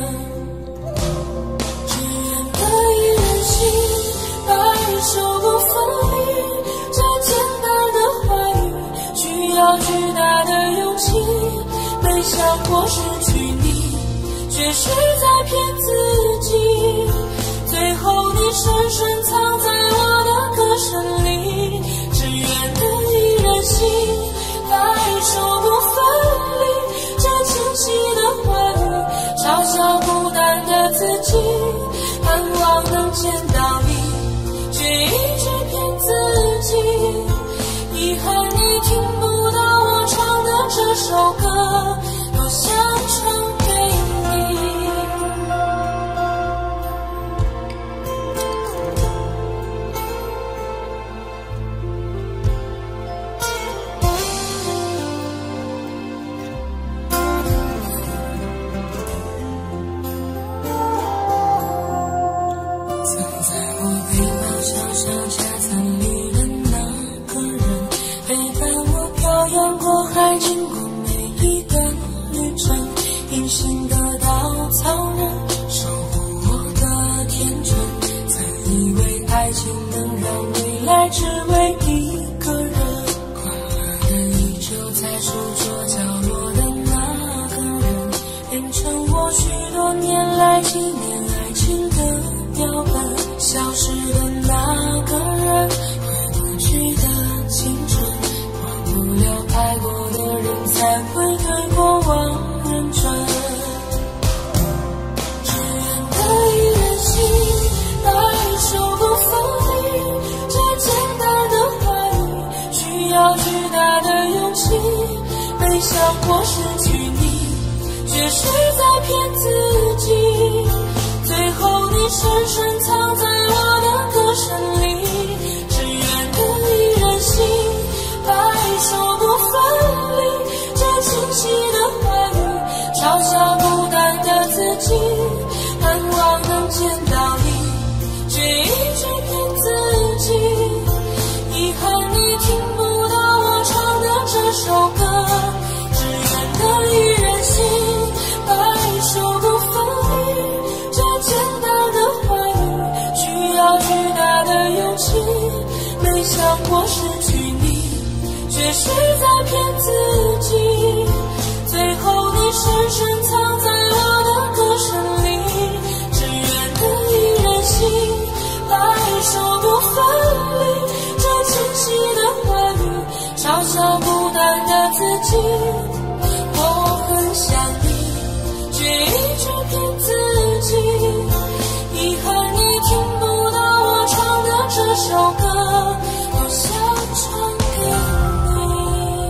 只愿得一人心，白首不分离，这简单的话语需要巨大的勇气。没想过失去你，却是在骗自己。最后你深深藏在我的歌声里，只愿得一人心，白首不分离。这清晰的话语嘲笑孤单的自己，盼望能见到你，却一直骗自己。遗憾你听不到我唱的这首歌，多想唱给你。只为一个人，快乐的依旧在书桌角落的那个人，变成我许多年来纪念爱情的标本。消失的那个人，回不去的青春，忘不了爱过的人，才会对过往认真。只愿得一人心，白首不分离。这简单的话语需要巨大的勇气，没想过失去你，却是在骗自己。最后你深深藏在我的歌声里，只愿得一人心，白首不分离。 也是在骗自己。最后你深深藏在我的歌声里，只愿得一人心，白首不分离。这清晰的话语，嘲笑孤单的自己。我很想你，却一直骗自己。遗憾你听不到我唱的这首歌，多想唱给你。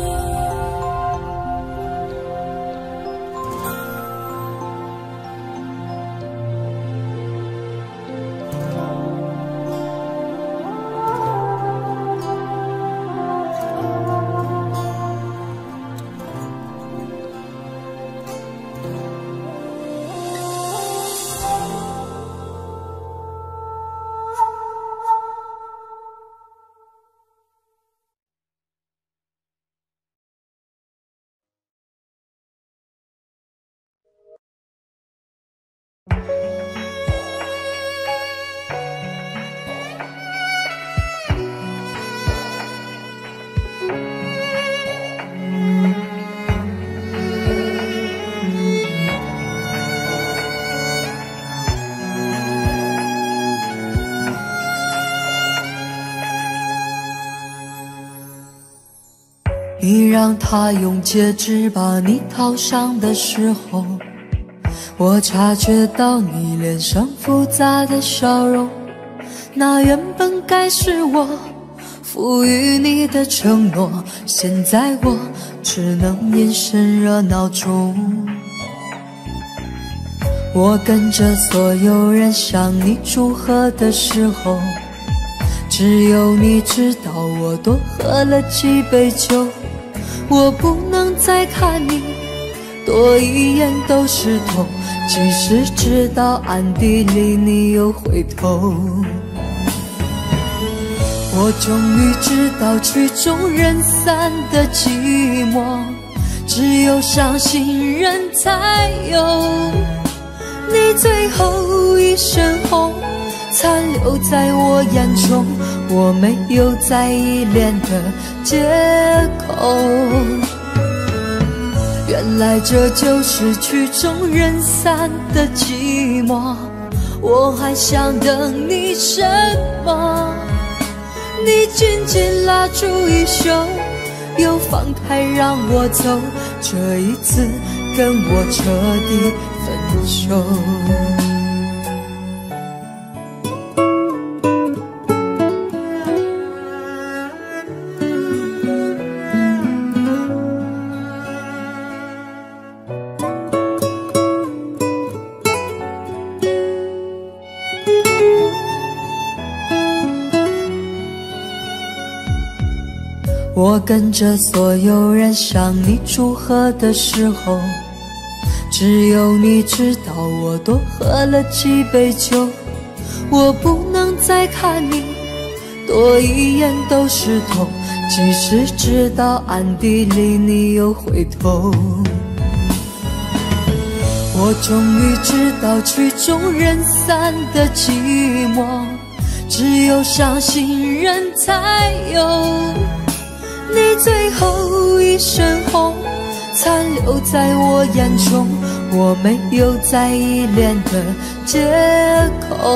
你让他用戒指把你套上的时候，我察觉到你脸上复杂的笑容。那原本该是我赋予你的承诺，现在我只能隐身热闹中。我跟着所有人向你祝贺的时候，只有你知道我多喝了几杯酒。我不能再看你多一眼都是痛，即使知道暗地里你又回头。我终于知道曲终人散的寂寞，只有伤心人才有。你最后一身红残留在我眼中，我没有再依恋的借口。原来这就是曲终人散的寂寞，我还想等你什么？你紧紧拉住衣袖，又放开让我走，这一次跟我彻底分手。我跟着所有人向你祝贺的时候，只有你知道我多喝了几杯酒。我不能再看你多一眼都是痛，即使知道暗地里你又回头。我终于知道曲终人散的寂寞，只有伤心人才有。你最后一身红残留在我眼中，我没有再依恋的借口。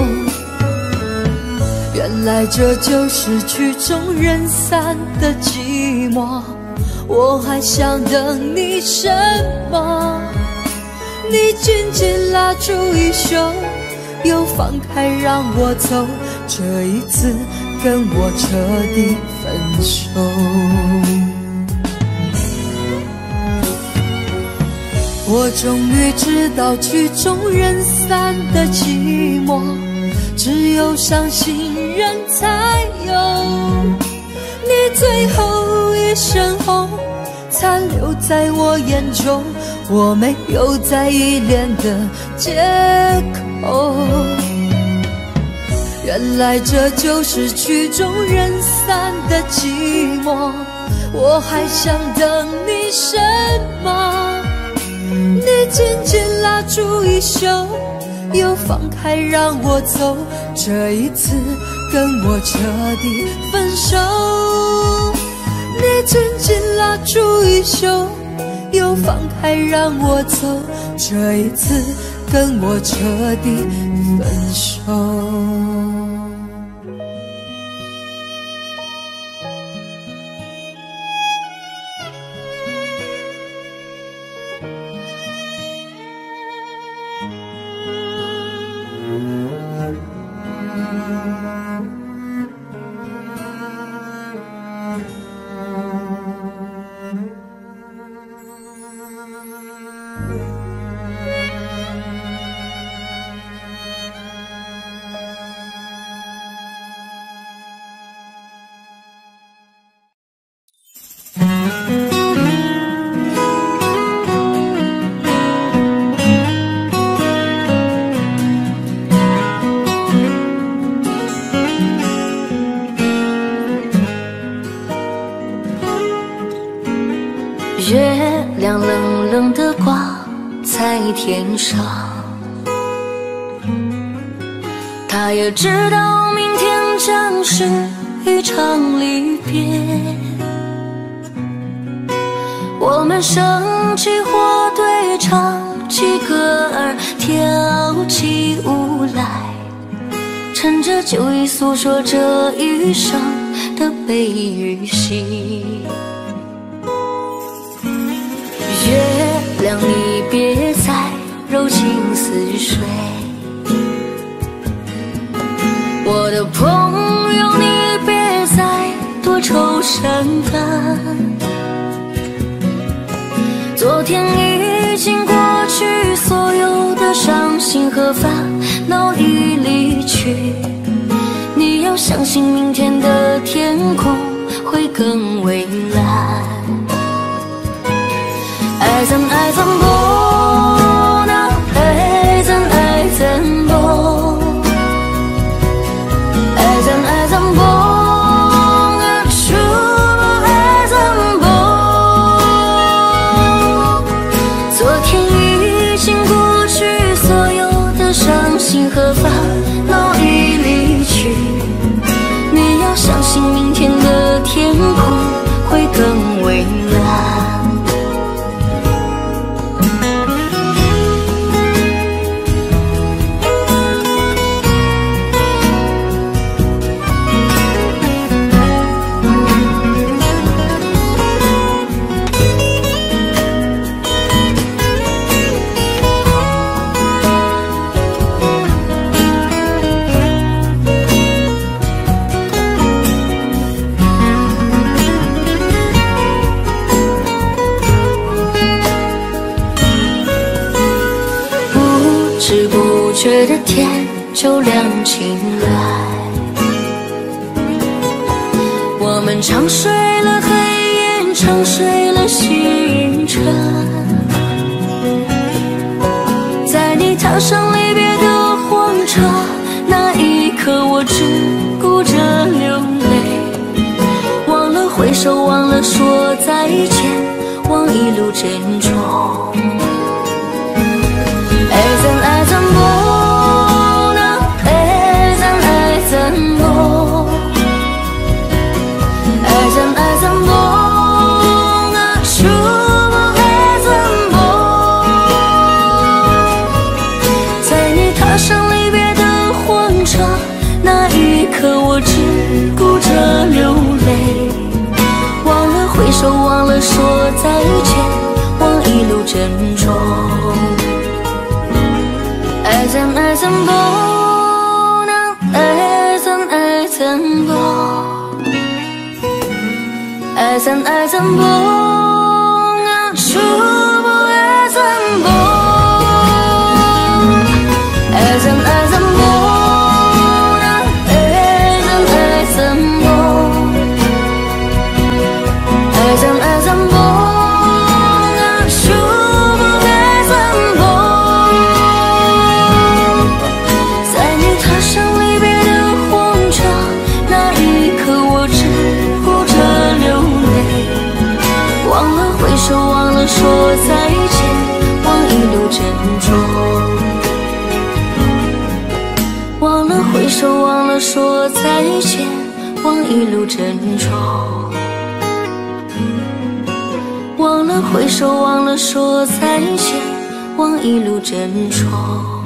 原来这就是曲终人散的寂寞，我还想等你什么？你紧紧拉住衣袖，又放开让我走，这一次跟我彻底分手。我终于知道曲终人散的寂寞，只有伤心人才有。你最后一身红残留在我眼中，我没有再依恋的借口。原来这就是曲终人散的寂寞，我还想等你什么？你紧紧拉住衣袖，又放开让我走，这一次跟我彻底分手。你曾经拉住衣袖，又放开让我走，这一次跟我彻底分手。 月亮冷冷地挂在天上，他也知道明天将是一场离别。我们升起火堆，唱起歌儿，跳起舞来，趁着酒意诉说这一生的悲与喜。月亮，你别再柔情似水，我的朋友，你别再多愁善感。昨天已经过去，所有的伤心和烦恼已离去。你要相信明天的天空会更蔚蓝。爱怎爱怎不能，爱怎爱怎不，爱怎爱怎不能，说爱怎不。昨天已经过去，所有的伤心和烦恼已离去。你要相信明天的天空会更蔚蓝。不知不觉的天就亮起来，我们长睡了黑夜，长睡了星辰。在你踏上离别的火车，那一刻我只顾着流泪，忘了挥手，忘了说再见，忘一路珍重。爱怎爱怎不能，爱怎爱怎不，爱怎爱怎不能，说爱怎不。在你踏上离别的火车，那一刻我只顾着流泪，忘了挥手，忘了说再见，忘一路珍重。爱怎爱怎不能，爱怎爱怎不，爱怎爱怎不能，说爱怎不，爱怎爱怎不能，爱怎爱怎不，爱怎爱怎不能，说爱怎不。说再见，忘一路珍重，忘了挥手，忘了说再见，忘一路珍重。 回首忘了说再见，望一路珍重。